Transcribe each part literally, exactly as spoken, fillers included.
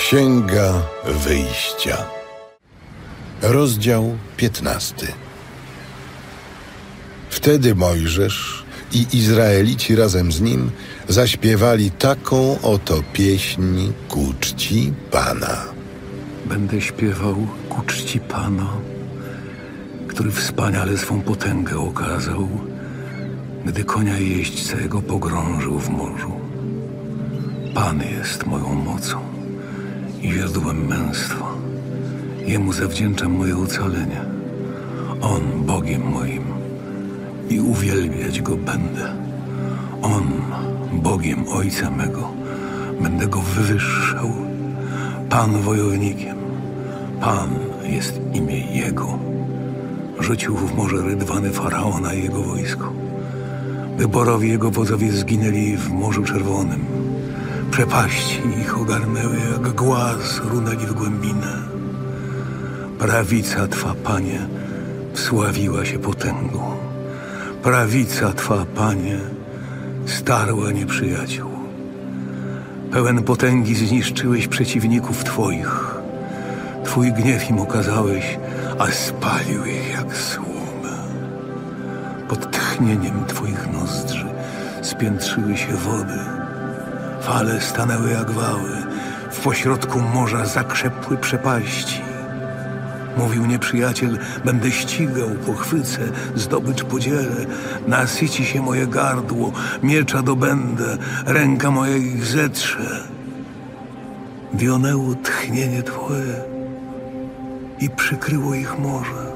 Księga Wyjścia, rozdział piętnasty. Wtedy Mojżesz i Izraelici razem z nim zaśpiewali taką oto pieśń ku czci Pana. Będę śpiewał ku czci Pana, który wspaniale swą potęgę okazał, gdy konia jeźdźca jego pogrążył w morzu. Pan jest moją mocą i źródłem męstwa. Jemu zawdzięczam moje ocalenie. On Bogiem moim i uwielbiać Go będę. On Bogiem Ojca mego, będę Go wywyższał. Pan wojownikiem, Pan jest imię Jego. Rzucił w morze rydwany Faraona i jego wojsko. Wyborowi jego wodzowie zginęli w Morzu Czerwonym. Przepaści ich ogarnęły, jak głaz runęli w głębinę. Prawica Twa, Panie, wsławiła się potęgą. Prawica Twa, Panie, starła nieprzyjaciół. Pełen potęgi zniszczyłeś przeciwników Twoich. Twój gniew im okazałeś, a spalił ich jak słomę. Pod tchnieniem Twoich nozdrzy spiętrzyły się wody. Fale stanęły jak wały, w pośrodku morza zakrzepły przepaści. Mówił nieprzyjaciel, będę ścigał, pochwycę, zdobycz podzielę, nasyci się moje gardło, miecza dobędę, ręka moja ich zetrze. Wionęło tchnienie Twoje i przykryło ich morze.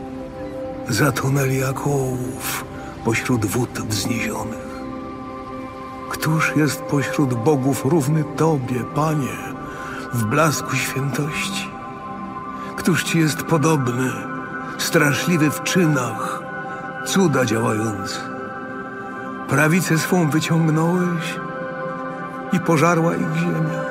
Zatonęli jak ołów pośród wód wzniezionych. Któż jest pośród bogów równy Tobie, Panie, w blasku świętości? Któż Ci jest podobny, straszliwy w czynach, cuda działający? Prawicę swą wyciągnąłeś i pożarła ich ziemia.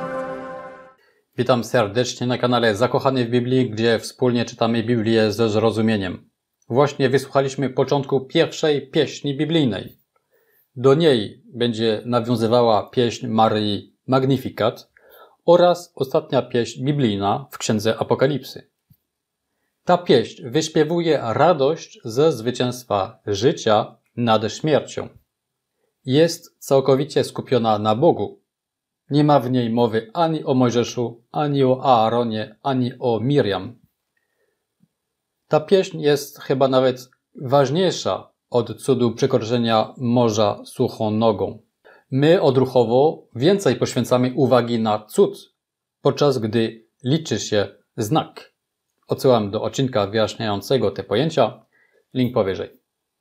Witam serdecznie na kanale Zakochany w Biblii, gdzie wspólnie czytamy Biblię ze zrozumieniem. Właśnie wysłuchaliśmy początku pierwszej pieśni biblijnej. Do niej będzie nawiązywała pieśń Maryi Magnificat oraz ostatnia pieśń biblijna w Księdze Apokalipsy. Ta pieśń wyśpiewuje radość ze zwycięstwa życia nad śmiercią. Jest całkowicie skupiona na Bogu. Nie ma w niej mowy ani o Mojżeszu, ani o Aaronie, ani o Miriam. Ta pieśń jest chyba nawet ważniejsza od cudu przekroczenia morza suchą nogą. My odruchowo więcej poświęcamy uwagi na cud, podczas gdy liczy się znak. Odsyłam do odcinka wyjaśniającego te pojęcia, link powyżej.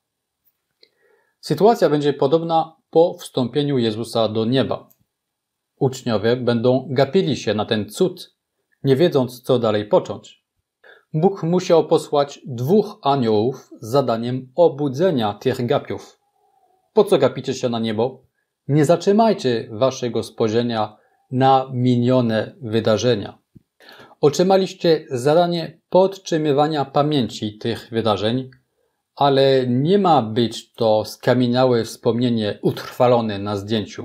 Sytuacja będzie podobna po wstąpieniu Jezusa do nieba. Uczniowie będą gapili się na ten cud, nie wiedząc, co dalej począć. Bóg musiał posłać dwóch aniołów z zadaniem obudzenia tych gapiów. Po co gapicie się na niebo? Nie zatrzymajcie waszego spojrzenia na minione wydarzenia. Otrzymaliście zadanie podtrzymywania pamięci tych wydarzeń, ale nie ma być to skamieniałe wspomnienie utrwalone na zdjęciu.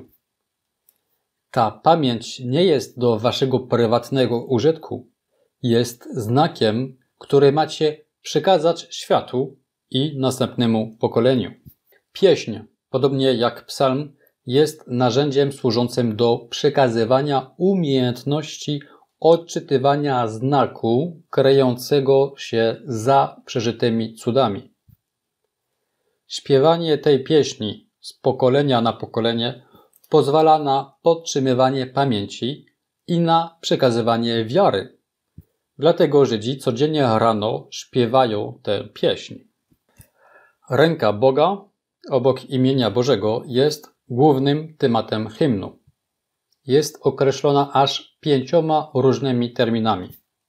Ta pamięć nie jest do waszego prywatnego użytku. Jest znakiem, który macie przekazać światu i następnemu pokoleniu. Pieśń, podobnie jak psalm, jest narzędziem służącym do przekazywania umiejętności odczytywania znaku kryjącego się za przeżytymi cudami. Śpiewanie tej pieśni z pokolenia na pokolenie pozwala na podtrzymywanie pamięci i na przekazywanie wiary. Dlatego Żydzi codziennie rano śpiewają tę pieśń. Ręka Boga obok imienia Bożego jest głównym tematem hymnu. Jest określona aż pięcioma różnymi terminami.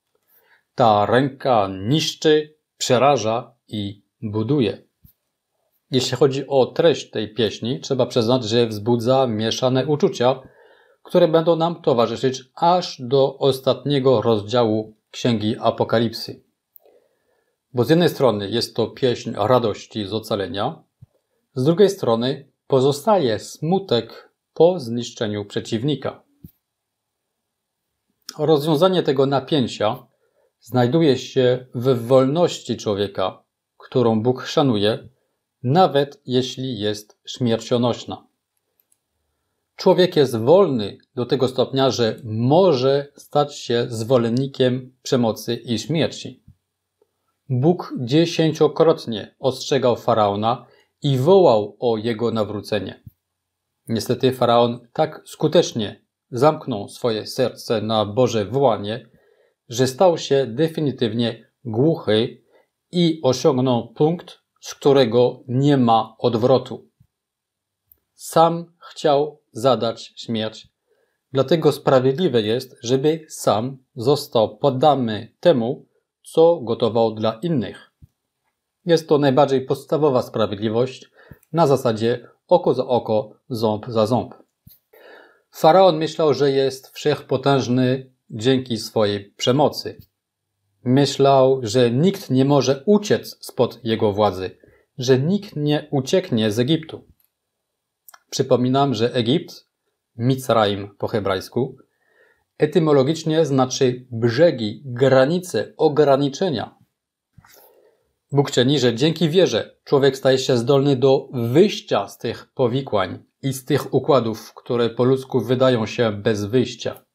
Ta ręka niszczy, przeraża i buduje. Jeśli chodzi o treść tej pieśni, trzeba przyznać, że wzbudza mieszane uczucia, które będą nam towarzyszyć aż do ostatniego rozdziału Księgi Apokalipsy. Bo z jednej strony jest to pieśń radości z ocalenia, z drugiej strony pozostaje smutek po zniszczeniu przeciwnika. Rozwiązanie tego napięcia znajduje się w wolności człowieka, którą Bóg szanuje, nawet jeśli jest śmiercionośna. Człowiek jest wolny do tego stopnia, że może stać się zwolennikiem przemocy i śmierci. Bóg dziesięciokrotnie ostrzegał Faraona i wołał o jego nawrócenie. Niestety Faraon tak skutecznie zamknął swoje serce na Boże wołanie, że stał się definitywnie głuchy i osiągnął punkt, z którego nie ma odwrotu. Sam chciał zadać śmierć, dlatego sprawiedliwe jest, żeby sam został poddany temu, co gotował dla innych. Jest to najbardziej podstawowa sprawiedliwość na zasadzie oko za oko, ząb za ząb. Faraon myślał, że jest wszechpotężny dzięki swojej przemocy. Myślał, że nikt nie może uciec spod jego władzy, że nikt nie ucieknie z Egiptu. Przypominam, że Egipt, Micraim po hebrajsku, etymologicznie znaczy brzegi, granice, ograniczenia. Bóg czyni, że dzięki wierze człowiek staje się zdolny do wyjścia z tych powikłań i z tych układów, które po ludzku wydają się bez wyjścia.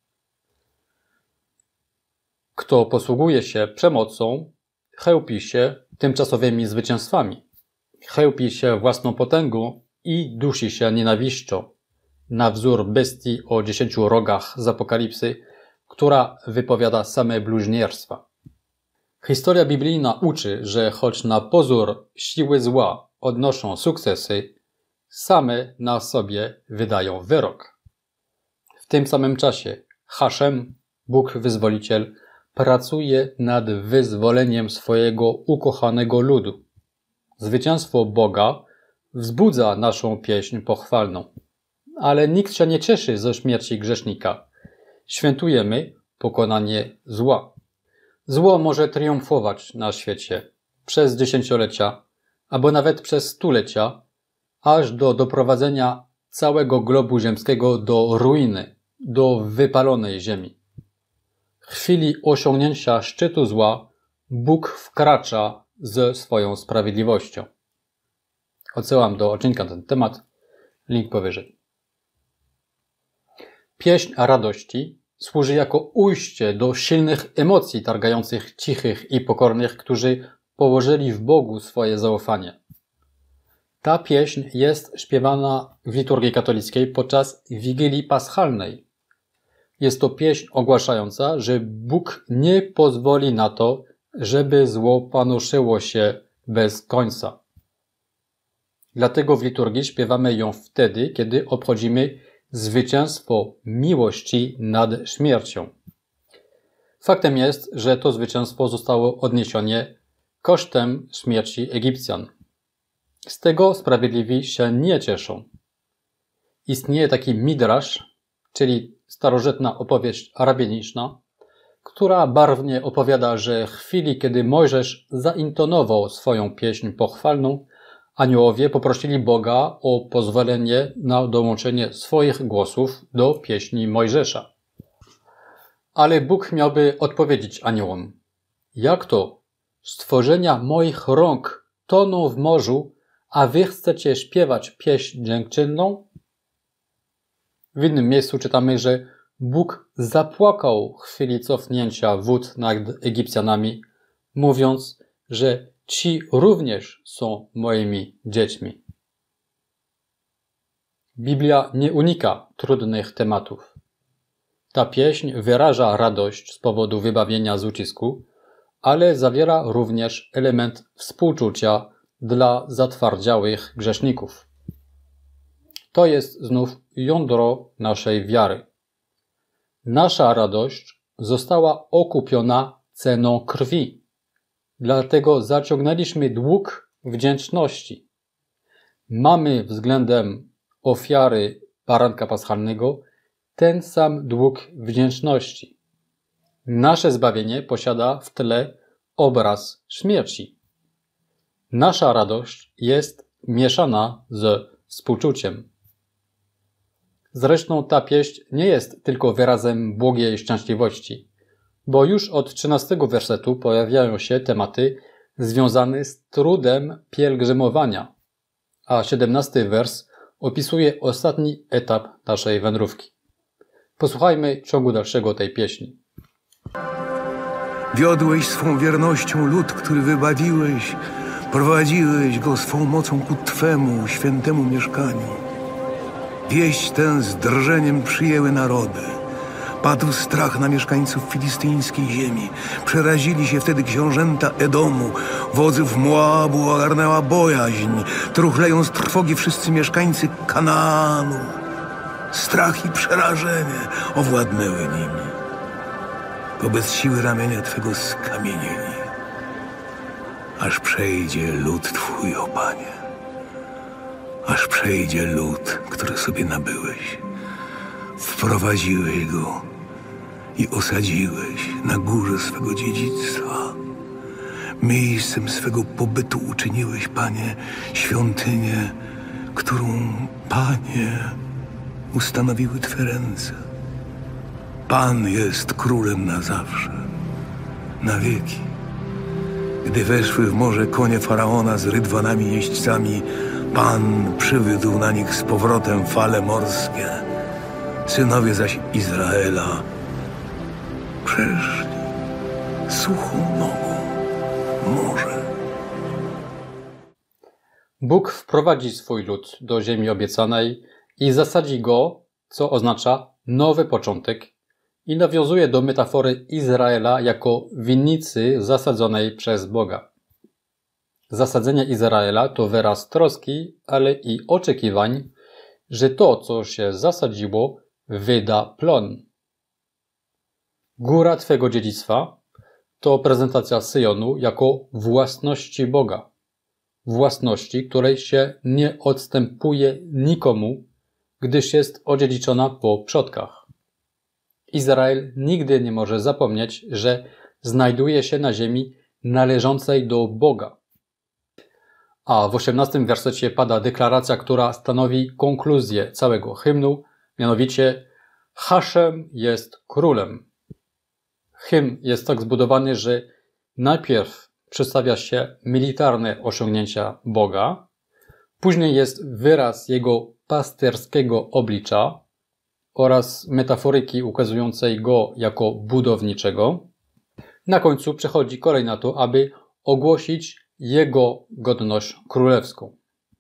Kto posługuje się przemocą, chełpi się tymczasowymi zwycięstwami, chełpi się własną potęgą i dusi się nienawiścią, na wzór bestii o dziesięciu rogach z Apokalipsy, która wypowiada same bluźnierstwa. Historia biblijna uczy, że choć na pozór siły zła odnoszą sukcesy, same na sobie wydają wyrok. W tym samym czasie Haszem, Bóg Wyzwoliciel, pracuje nad wyzwoleniem swojego ukochanego ludu. Zwycięstwo Boga wzbudza naszą pieśń pochwalną. Ale nikt się nie cieszy ze śmierci grzesznika. Świętujemy pokonanie zła. Zło może triumfować na świecie przez dziesięciolecia, albo nawet przez stulecia, aż do doprowadzenia całego globu ziemskiego do ruiny, do wypalonej ziemi. W chwili osiągnięcia szczytu zła Bóg wkracza ze swoją sprawiedliwością. Odsyłam do odcinka na ten temat, link powyżej. Pieśń radości służy jako ujście do silnych emocji targających cichych i pokornych, którzy położyli w Bogu swoje zaufanie. Ta pieśń jest śpiewana w liturgii katolickiej podczas Wigilii Paschalnej. Jest to pieśń ogłaszająca, że Bóg nie pozwoli na to, żeby zło panoszyło się bez końca. Dlatego w liturgii śpiewamy ją wtedy, kiedy obchodzimy zwycięstwo miłości nad śmiercią. Faktem jest, że to zwycięstwo zostało odniesione kosztem śmierci Egipcjan. Z tego sprawiedliwi się nie cieszą. Istnieje taki midrasz, czyli starożytna opowieść rabbiniczna, która barwnie opowiada, że w chwili, kiedy Mojżesz zaintonował swoją pieśń pochwalną, aniołowie poprosili Boga o pozwolenie na dołączenie swoich głosów do pieśni Mojżesza. Ale Bóg miałby odpowiedzieć aniołom: jak to? Stworzenia moich rąk toną w morzu, a wy chcecie śpiewać pieśń dziękczynną? W innym miejscu czytamy, że Bóg zapłakał w chwili cofnięcia wód nad Egipcjanami, mówiąc, że ci również są moimi dziećmi. Biblia nie unika trudnych tematów. Ta pieśń wyraża radość z powodu wybawienia z ucisku, ale zawiera również element współczucia dla zatwardziałych grzeszników. To jest znów jądro naszej wiary. Nasza radość została okupiona ceną krwi. Dlatego zaciągnęliśmy dług wdzięczności. Mamy względem ofiary baranka paschalnego ten sam dług wdzięczności. Nasze zbawienie posiada w tle obraz śmierci. Nasza radość jest mieszana z współczuciem. Zresztą ta pieśń nie jest tylko wyrazem błogiej szczęśliwości, bo już od trzynastego wersetu pojawiają się tematy związane z trudem pielgrzymowania, a siedemnasty wers opisuje ostatni etap naszej wędrówki. Posłuchajmy ciągu dalszego tej pieśni. Wiodłeś swą wiernością lud, który wybawiłeś, prowadziłeś go swą mocą ku Twemu świętemu mieszkaniu. Wieść tę z drżeniem przyjęły narody. Padł strach na mieszkańców filistyńskiej ziemi. Przerazili się wtedy książęta Edomu. Wodzów Moabu ogarnęła bojaźń. Truchleją z trwogi wszyscy mieszkańcy Kanaanu. Strach i przerażenie owładnęły nimi. Wobec siły ramienia Twego skamienieli. Aż przejdzie lud Twój, o Panie. Aż przejdzie lud, który sobie nabyłeś. Wprowadziłeś go i osadziłeś na górze swego dziedzictwa. Miejscem swego pobytu uczyniłeś, Panie, świątynię, którą, Panie, ustanowiły Twe ręce. Pan jest królem na zawsze, na wieki. Gdy weszły w morze konie Faraona z rydwanami jeźdźcami, Pan przywiódł na nich z powrotem fale morskie. Synowie zaś Izraela przeszli suchą nogą morze. Bóg wprowadzi swój lud do ziemi obiecanej i zasadzi go, co oznacza nowy początek, i nawiązuje do metafory Izraela jako winnicy zasadzonej przez Boga. Zasadzenie Izraela to wyraz troski, ale i oczekiwań, że to, co się zasadziło, wyda plon. Góra Twego dziedzictwa to prezentacja Syjonu jako własności Boga. Własności, której się nie odstępuje nikomu, gdyż jest odziedziczona po przodkach. Izrael nigdy nie może zapomnieć, że znajduje się na ziemi należącej do Boga. A w osiemnastym wersecie pada deklaracja, która stanowi konkluzję całego hymnu, mianowicie Haszem jest królem. Hymn jest tak zbudowany, że najpierw przedstawia się militarne osiągnięcia Boga, później jest wyraz Jego pasterskiego oblicza oraz metaforyki ukazującej Go jako budowniczego. Na końcu przechodzi kolej na to, aby ogłosić Jego godność królewską.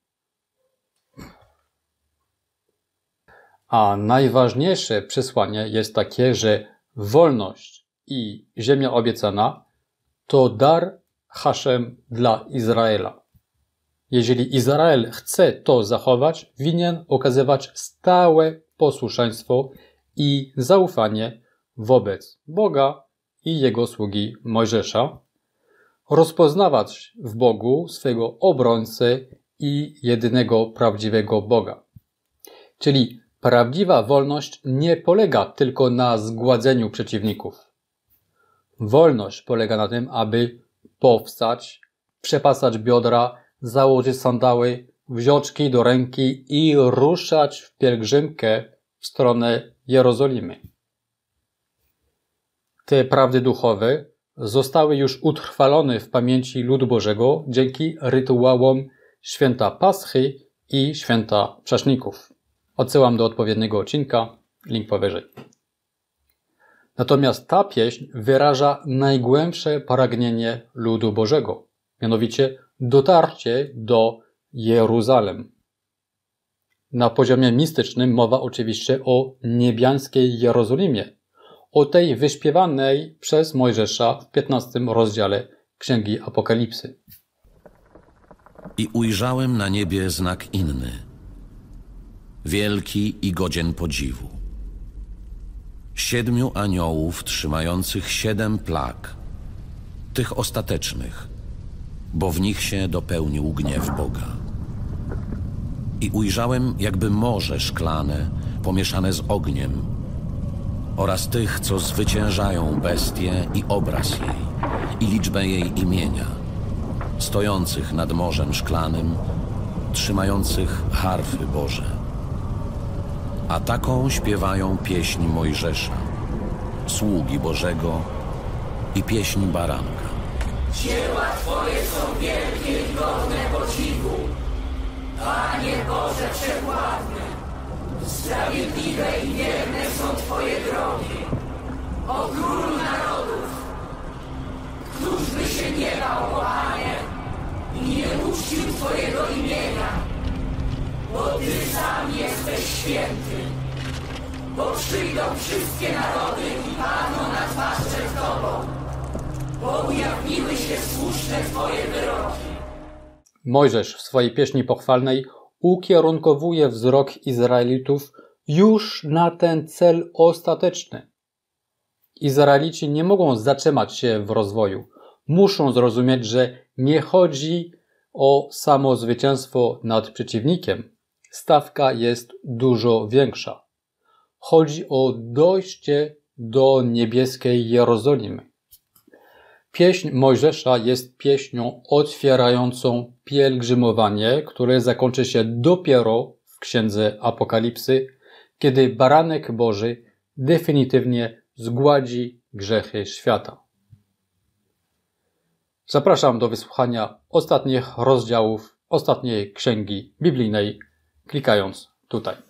A najważniejsze przesłanie jest takie, że wolność i ziemia obiecana to dar Haszem dla Izraela. Jeżeli Izrael chce to zachować, winien okazywać stałe posłuszeństwo i zaufanie wobec Boga i Jego sługi Mojżesza, rozpoznawać w Bogu swego obrońcę i jedynego prawdziwego Boga. Czyli prawdziwa wolność nie polega tylko na zgładzeniu przeciwników. Wolność polega na tym, aby powstać, przepasać biodra, założyć sandały, wziączki do ręki i ruszać w pielgrzymkę w stronę Jerozolimy. Te prawdy duchowe zostały już utrwalone w pamięci ludu Bożego dzięki rytuałom święta Paschy i święta Prześników. Odsyłam do odpowiedniego odcinka, link powyżej. Natomiast ta pieśń wyraża najgłębsze pragnienie ludu Bożego, mianowicie dotarcie do Jeruzalem. Na poziomie mistycznym mowa oczywiście o niebiańskiej Jerozolimie, o tej wyśpiewanej przez Mojżesza w piętnastym rozdziale Księgi Apokalipsy. I ujrzałem na niebie znak inny, wielki i godzien podziwu. Siedmiu aniołów trzymających siedem plag, tych ostatecznych, bo w nich się dopełnił gniew Boga. I ujrzałem jakby morze szklane, pomieszane z ogniem, oraz tych, co zwyciężają bestię i obraz jej, i liczbę jej imienia, stojących nad morzem szklanym, trzymających harfy Boże. A taką śpiewają pieśń Mojżesza, sługi Bożego i pieśń Baranka. Dzieła Twoje są wielkie i godne podziwu. Panie Boże wszechwładny, sprawiedliwe i wierne są Twoje drogi. O Królu narodów, któż by się nie bał, o Panie, i nie uczcił Twojego imienia, bo Ty sam jesteś święty. Bo przyjdą wszystkie narody i padną na twarz przed Tobą, bo ujawniły się słuszne Twoje wyroki. Mojżesz w swojej pieśni pochwalnej ukierunkowuje wzrok Izraelitów już na ten cel ostateczny. Izraelici nie mogą zatrzymać się w rozwoju. Muszą zrozumieć, że nie chodzi o samo zwycięstwo nad przeciwnikiem. Stawka jest dużo większa. Chodzi o dojście do niebieskiej Jerozolimy. Pieśń Mojżesza jest pieśnią otwierającą pielgrzymowanie, które zakończy się dopiero w Księdze Apokalipsy, kiedy Baranek Boży definitywnie zgładzi grzechy świata. Zapraszam do wysłuchania ostatnich rozdziałów ostatniej księgi biblijnej, klikając tutaj.